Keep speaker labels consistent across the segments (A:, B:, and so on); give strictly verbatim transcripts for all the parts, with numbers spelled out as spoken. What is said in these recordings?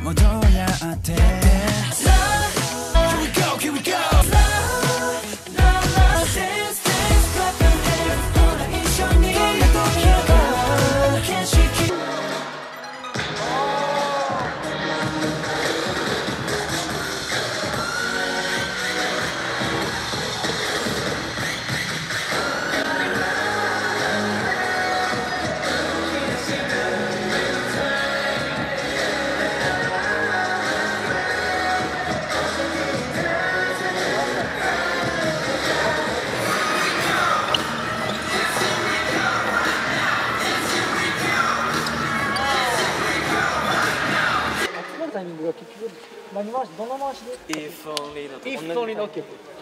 A: もどうやって Here we go, here we go Dance, dance, clap your hands ほら一緒にどんな時か景色
B: タイミングが結局何回しどの回しで
C: If only のと
B: If only の OK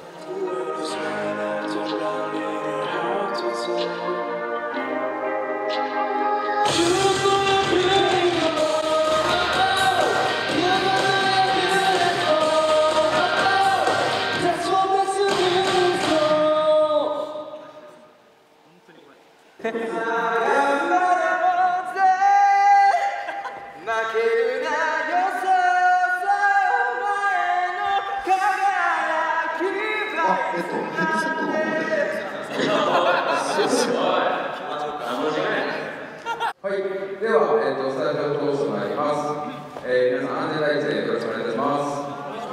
D: えっと、ヘッドセットの方で。
E: はい、では、えっと、スタジオを通してまいります。えー、皆さん、安全第一でよろしくお願いいたします。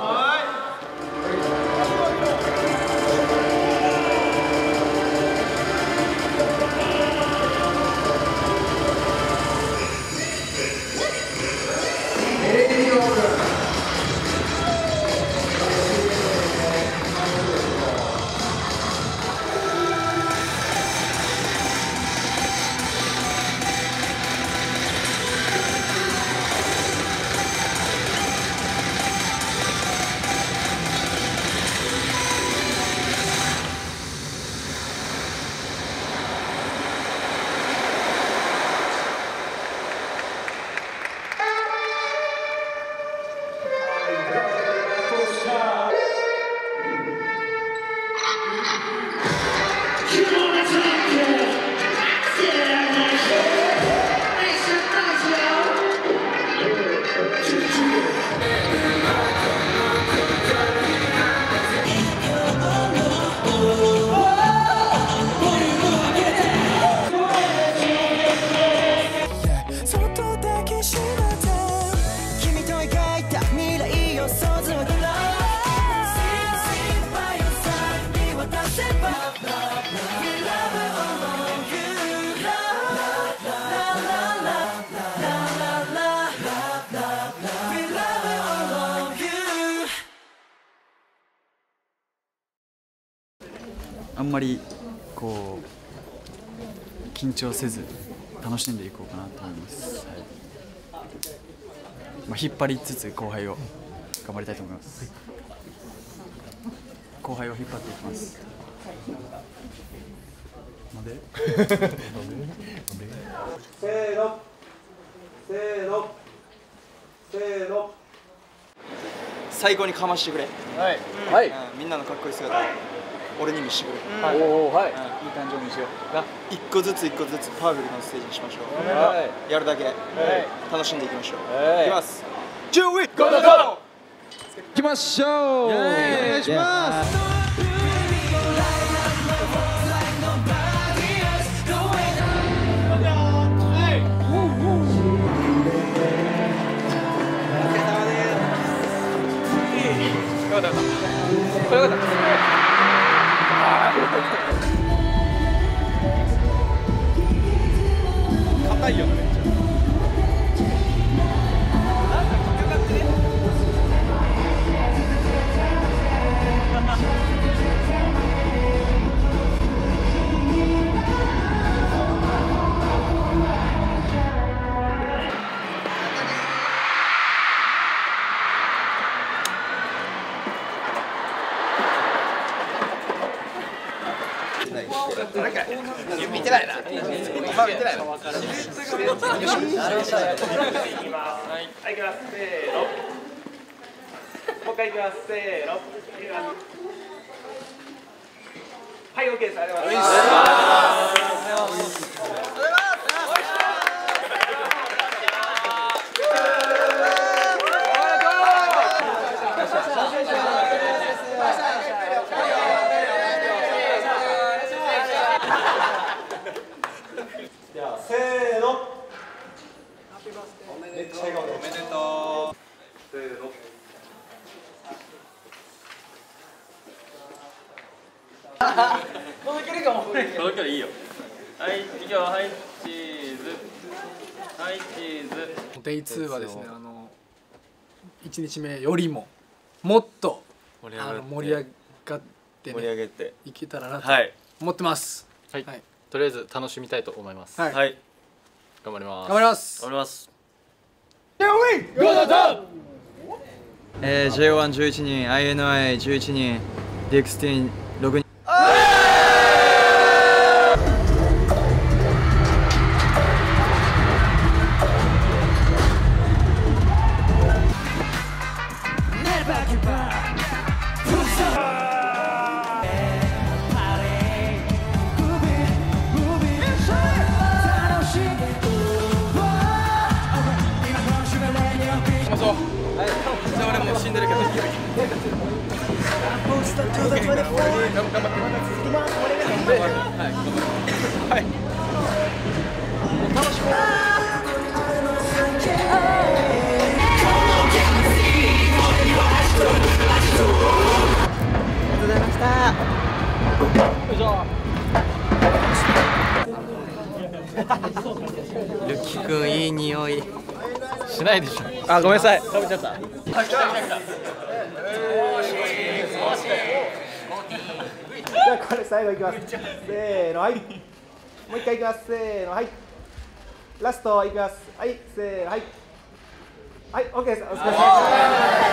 F: あんまりこう緊張せず楽しんでいこうかなと思います、はい。まあ、引っ張りつつ後輩を頑張りたいと思います。後輩を引っ張っていきます。なんで
G: せーのせーのせーの
C: 最後にかましてくれ。
B: はいはい、
C: みんなのかっこいい姿俺に見してくれ。
B: おお、はい、いい
C: 誕生にしような。一個ずつ一個ずつパワフルなステージにしましょう。
B: はい、
C: やるだけ楽しんでいきましょう。
B: はい、
C: いきます。Do it! Go go go!
E: 行きましょう。お願いします。
C: よかったよかった。よかった。硬いよね、めっちゃ。なんか引っかかってね。なんか見てないな。まあ見てないな。はい、行きます。せーの。もう一回行きます。せーの。はい、オッケーです。ありがとうございます。
G: じゃあせーのめっちゃ笑顔でおめでとうせーの
B: 届けるかも
C: 届けるいいよ。はいいくよ。はいチーズ。はいチーズ。
H: デイツーはですね、あのいちにちめよりももっと
C: 盛り上がって
H: あの盛り上がって
C: 盛り上
H: ね
C: げて。
H: いけたらなと
C: はい
H: 思ってます。
I: はい、
H: はい
I: とりあえず楽しみたいと思います。
H: はい、
C: はい
I: 頑張ります。
H: 頑張ります
C: 頑張ります。
J: えー、ジェイワンじゅういちにん、アイエヌアイじゅういちにん、ディーエックスティーンろくにん。 ルキ君いい匂い。
I: しないでしょ。
J: あ、ごめんなさい。食べちゃった。
G: じゃあこれ最後いきますせーのはいもう一回いきますせーのはいラストいきますはいせーのはいはい OK ですお疲れ様です